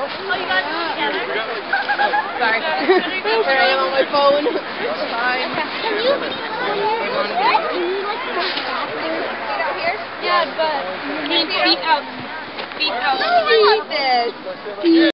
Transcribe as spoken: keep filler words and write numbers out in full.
Oh, you got to do it together? Sorry. Here I am on my phone. It's fine. Can you Yeah, but beat out. Beat out. I want this.